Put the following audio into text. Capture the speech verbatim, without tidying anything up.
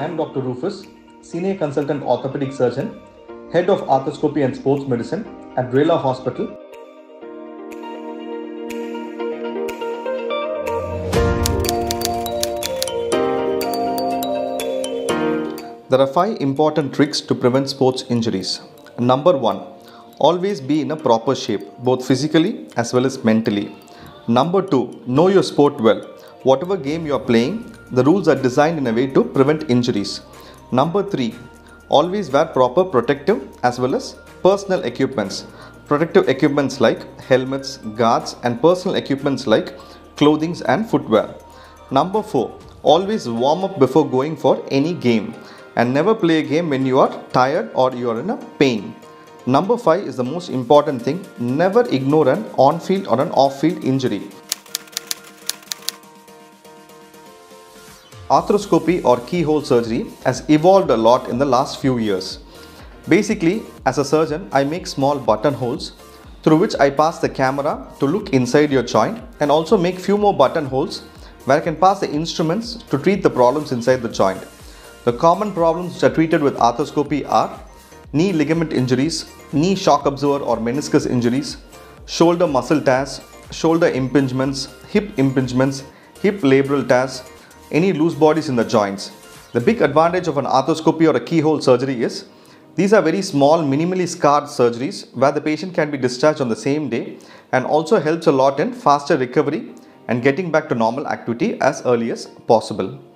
I am Doctor Rufus, Senior Consultant Orthopedic Surgeon, Head of Arthroscopy and Sports Medicine at Brela Hospital. There are five important tricks to prevent sports injuries. Number one, always be in a proper shape, both physically as well as mentally. Number two, know your sport well. Whatever game you are playing, the rules are designed in a way to prevent injuries. Number three, always wear proper protective as well as personal equipments. Protective equipments like helmets, guards, and personal equipments like clothing and footwear. Number four, always warm up before going for any game and never play a game when you are tired or you are in a pain. Number five is the most important thing, never ignore an on-field or an off-field injury. Arthroscopy or keyhole surgery has evolved a lot in the last few years. Basically, as a surgeon, I make small buttonholes through which I pass the camera to look inside your joint and also make few more buttonholes where I can pass the instruments to treat the problems inside the joint. The common problems which are treated with arthroscopy are knee ligament injuries, knee shock absorber or meniscus injuries, shoulder muscle tears, shoulder impingements, hip impingements, hip labral tears, any loose bodies in the joints. The big advantage of an arthroscopy or a keyhole surgery is these are very small, minimally scarred surgeries where the patient can be discharged on the same day and also helps a lot in faster recovery and getting back to normal activity as early as possible.